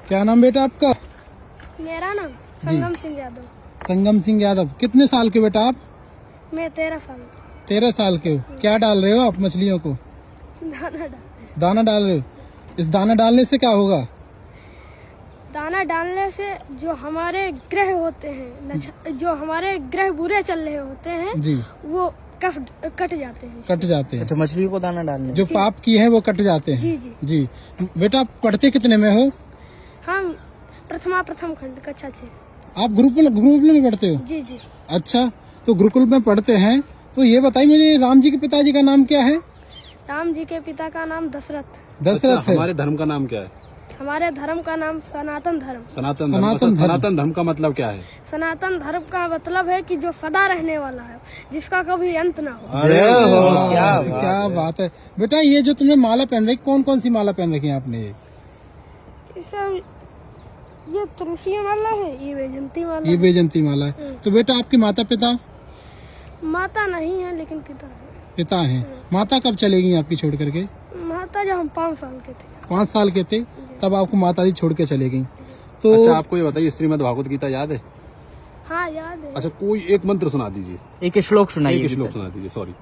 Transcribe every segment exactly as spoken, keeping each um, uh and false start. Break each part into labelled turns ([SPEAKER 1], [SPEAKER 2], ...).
[SPEAKER 1] क्या नाम बेटा आपका?
[SPEAKER 2] मेरा नाम संगम सिंह यादव।
[SPEAKER 1] संगम सिंह यादव। कितने साल के बेटा आप?
[SPEAKER 2] मैं तेरह साल का।
[SPEAKER 1] तेरह साल के हो। क्या डाल रहे हो आप मछलियों को?
[SPEAKER 2] दाना डाल
[SPEAKER 1] दाना डाल रहे हो। इस दाना डालने से क्या होगा?
[SPEAKER 2] दाना डालने से जो हमारे ग्रह होते हैं, जो हमारे ग्रह बुरे चल रहे होते हैं
[SPEAKER 1] जी,
[SPEAKER 2] वो कट कट जाते हैं।
[SPEAKER 1] कट जाते हैं।
[SPEAKER 3] अच्छा, मछलियों को दाना डालने
[SPEAKER 1] जो पाप किए हैं वो कट जाते हैं।
[SPEAKER 2] जी जी
[SPEAKER 1] जी। बेटा आप पढ़ते कितने में हो?
[SPEAKER 2] हम प्रथमा प्रथम खंड कक्षा छह।
[SPEAKER 1] आप गुरुकुल गुरुकुल में पढ़ते हो?
[SPEAKER 2] जी जी।
[SPEAKER 1] अच्छा, तो गुरुकुल में पढ़ते हैं तो ये बताइए मुझे, राम जी के पिताजी का नाम क्या है?
[SPEAKER 2] राम जी के पिता का नाम दशरथ।
[SPEAKER 1] दशरथ।
[SPEAKER 4] अच्छा, हमारे धर्म का नाम क्या है?
[SPEAKER 2] हमारे धर्म का नाम सनातन धर्म।
[SPEAKER 4] सनातन
[SPEAKER 1] सनातन
[SPEAKER 4] धर्म।
[SPEAKER 1] धर्म।
[SPEAKER 4] सनातन धर्म का मतलब क्या है?
[SPEAKER 2] सनातन धर्म का मतलब है कि जो सदा रहने वाला है, जिसका कभी अंत ना हो।
[SPEAKER 3] अरे हो, क्या
[SPEAKER 1] क्या बात है बेटा। ये जो तुमने माला पहन रखी, कौन कौन सी माला पहन रखी है आपने? ये
[SPEAKER 2] सब ये तुलसी माला है, ये वैजंती माला
[SPEAKER 1] ये
[SPEAKER 2] है।
[SPEAKER 1] बेजंती माला है। तो बेटा आपके माता पिता?
[SPEAKER 2] माता नहीं है लेकिन पिता है।
[SPEAKER 1] पिता हैं। माता कब चलेगी आपकी छोड़ करके?
[SPEAKER 2] माता जब हम पाँच साल के थे।
[SPEAKER 1] पाँच साल के थे तब आपको माता जी छोड़ के चले गई। तो
[SPEAKER 4] अच्छा, आपको ये बताइए, श्रीमद् भागवत गीता याद है?
[SPEAKER 2] हाँ याद है।
[SPEAKER 4] अच्छा, कोई एक मंत्र सुना दीजिए।
[SPEAKER 3] एक श्लोक सुनाइए।
[SPEAKER 4] एक श्लोक सुना दीजिए। सॉरी।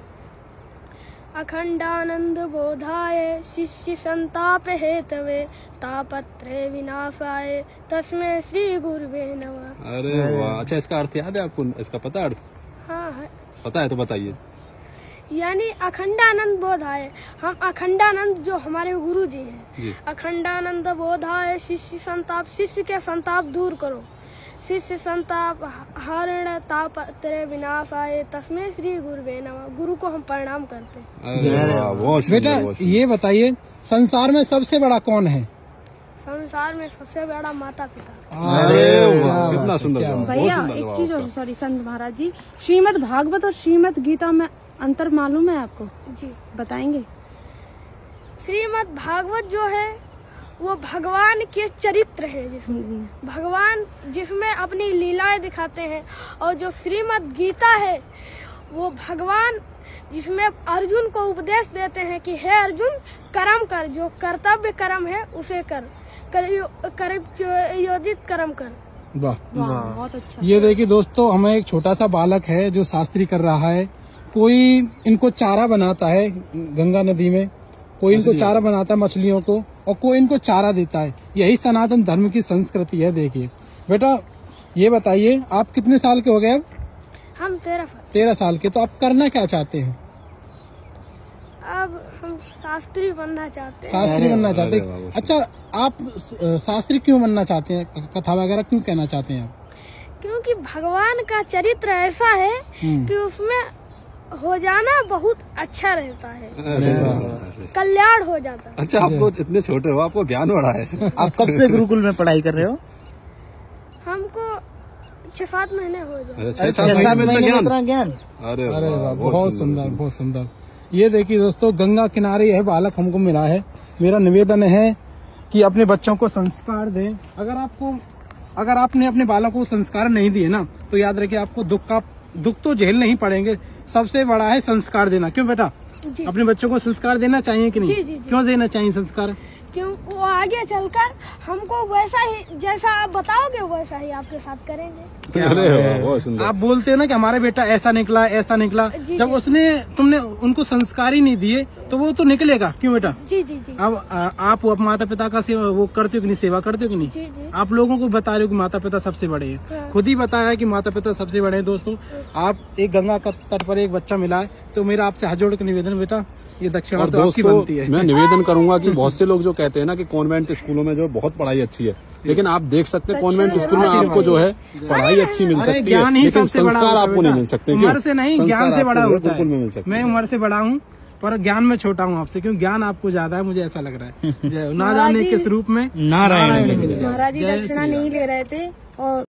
[SPEAKER 2] अखंडानंद बोधाय शिष्य संताप हेतवे तापत्रे विनाशाय तस्मै श्री गुरुवे नमः।
[SPEAKER 4] अरे वाह। अच्छा, इसका अर्थ याद है आपको? इसका पता अर्थ?
[SPEAKER 2] हाँ है।
[SPEAKER 4] पता है तो बताइए।
[SPEAKER 2] यानी अखंडानंद बोधाय, हम अखंडानंद जो हमारे गुरु जी हैं,
[SPEAKER 4] जी।
[SPEAKER 2] अखंडानंद बोधाय शिष्य संताप, शिष्य के संताप दूर करो, शिष्य संताप हरण तापत्रे विनाशाय तस्मै श्री गुरुवे नमः। गुरु को हम प्रणाम करते हैं।
[SPEAKER 4] अरे वाह, बहुत सुंदर,
[SPEAKER 1] बेटा
[SPEAKER 4] बहुत सुंदर।
[SPEAKER 1] ये बताइए, संसार में सबसे बड़ा कौन है?
[SPEAKER 2] संसार में सबसे बड़ा माता पिता।
[SPEAKER 4] अरे वाह,
[SPEAKER 1] क्या
[SPEAKER 4] कितना
[SPEAKER 1] बात है,
[SPEAKER 4] सुंदर
[SPEAKER 1] क्या
[SPEAKER 4] जवाब।
[SPEAKER 1] बात
[SPEAKER 5] भैया
[SPEAKER 4] बहुत सुंदर
[SPEAKER 5] एक
[SPEAKER 4] जवाब
[SPEAKER 5] चीज
[SPEAKER 4] आपका।
[SPEAKER 5] और, सॉरी संत महाराज जी, श्रीमद् भागवत और श्रीमद् गीता में अंतर मालूम है आपको?
[SPEAKER 2] जी।
[SPEAKER 5] बताएंगे?
[SPEAKER 2] श्रीमद् भागवत जो है वो भगवान के चरित्र है, जिसमें भगवान जिसमें अपनी लीलाएं दिखाते हैं, और जो श्रीमद् गीता है वो भगवान जिसमें अर्जुन को उपदेश देते हैं कि हे अर्जुन, कर्म कर, जो कर्तव्य कर्म है उसे कर, कर, कर योजित कर्म कर।
[SPEAKER 1] वाह,
[SPEAKER 5] वाह, बहुत अच्छा।
[SPEAKER 1] ये देखिए दोस्तों, हमें एक छोटा सा बालक है जो शास्त्री कर रहा है। कोई इनको चारा बनाता है गंगा नदी में, कोई इनको चारा बनाता है मछलियों को, और कोई इनको चारा देता है। यही सनातन धर्म की संस्कृति है। देखिए बेटा, ये बताइए आप कितने साल के हो गए अब?
[SPEAKER 2] हम तेरह साल।
[SPEAKER 1] तेरह साल के। तो आप करना क्या चाहते हैं?
[SPEAKER 2] अब हम शास्त्री बनना चाहते हैं।
[SPEAKER 1] शास्त्री बनना चाहते
[SPEAKER 4] अरे वाह,
[SPEAKER 1] हैं।
[SPEAKER 4] बहुत
[SPEAKER 1] अच्छा, आप अ, शास्त्री क्यों बनना चाहते हैं? कथा वगैरह क्यों कहना चाहते हैं आप?
[SPEAKER 2] क्योंकि भगवान का चरित्र ऐसा है
[SPEAKER 1] हम्म।
[SPEAKER 2] कि उसमें हो जाना बहुत अच्छा रहता है,
[SPEAKER 4] अरे वाह।
[SPEAKER 2] कल्याण हो जाता है।
[SPEAKER 4] अच्छा, आपको इतने छोटे हो, आपको ज्ञान बढ़ा है।
[SPEAKER 3] आप कब से गुरुकुल में पढ़ाई कर रहे हो?
[SPEAKER 2] हमको छह सात महीने हो जाए।
[SPEAKER 4] छह सात महीने में इतना ज्ञान?
[SPEAKER 3] इतना ज्ञान?
[SPEAKER 4] अरे
[SPEAKER 1] अरे वाह,
[SPEAKER 4] वाह,
[SPEAKER 1] बहुत सुंदर, बहुत सुंदर। ये देखिए दोस्तों, गंगा किनारे यह बालक हमको मिला है। मेरा निवेदन है कि अपने बच्चों को संस्कार दें। अगर आपको अगर आपने अपने बालकों को संस्कार नहीं दिए ना, तो याद रखिए आपको दुख का दुख तो झेल नहीं पड़ेंगे। सबसे बड़ा है संस्कार देना। क्यों बेटा,
[SPEAKER 2] जी।
[SPEAKER 1] अपने बच्चों को संस्कार देना चाहिए कि नहीं?
[SPEAKER 2] जी, जी, जी।
[SPEAKER 1] क्यों देना चाहिए संस्कार?
[SPEAKER 2] क्यों, वो आगे चलकर हमको वैसा ही, जैसा आप बताओगे वैसा ही आपके साथ करेंगे।
[SPEAKER 4] अरे वाह, बहुत सुंदर।
[SPEAKER 1] आप बोलते हैं ना कि हमारा बेटा ऐसा निकला, ऐसा निकला।
[SPEAKER 2] जी,
[SPEAKER 1] जब
[SPEAKER 2] जी।
[SPEAKER 1] उसने तुमने उनको संस्कार ही नहीं दिए तो वो तो निकलेगा। क्यों बेटा?
[SPEAKER 2] जी जी जी
[SPEAKER 1] अब आ, आप वो माता पिता का सेवा वो करते हो कि नहीं, सेवा करते हो कि नहीं?
[SPEAKER 2] जी जी।
[SPEAKER 1] आप लोगों को बता रहे हो कि माता पिता सबसे बड़े हैं।
[SPEAKER 2] हाँ।
[SPEAKER 1] खुद ही बताया कि माता पिता सबसे बड़े हैं। दोस्तों, आप एक गंगा का तट पर एक बच्चा मिला है, तो मेरा आपसे हाथ जोड़ के निवेदन, बेटा ये दक्षिणा
[SPEAKER 4] और
[SPEAKER 1] तो आपकी
[SPEAKER 4] दोस्तों,
[SPEAKER 1] बनती है।
[SPEAKER 4] मैं निवेदन करूंगा कि बहुत से लोग जो कहते हैं ना कि कॉन्वेंट स्कूलों में जो बहुत पढ़ाई अच्छी है, लेकिन आप देख सकते हैं कॉन्वेंट स्कूल में आपको जो है पढ़ाई अच्छी मिल
[SPEAKER 1] अरे
[SPEAKER 4] सकती है,
[SPEAKER 1] ज्ञान ही
[SPEAKER 4] लेकिन
[SPEAKER 1] सबसे बड़ा
[SPEAKER 4] संस्कार
[SPEAKER 1] होता है
[SPEAKER 4] आपको नहीं
[SPEAKER 1] बेटा।
[SPEAKER 4] मिल सकते।
[SPEAKER 1] उम्र से नहीं, ज्ञान से बड़ा होता
[SPEAKER 4] बिल्कुल मिल
[SPEAKER 1] है।
[SPEAKER 4] सकते।
[SPEAKER 1] मैं उम्र से बड़ा हूँ पर ज्ञान में छोटा हूँ आपसे, क्यों ज्ञान आपको ज्यादा है, मुझे ऐसा लग रहा है। जय हो। ना जाने किस रूप में
[SPEAKER 3] नारायण।
[SPEAKER 1] मिले।
[SPEAKER 5] महाराज जी
[SPEAKER 1] जय
[SPEAKER 5] दक्षिणा
[SPEAKER 1] श्री राम।
[SPEAKER 5] नहीं ले रहे थे और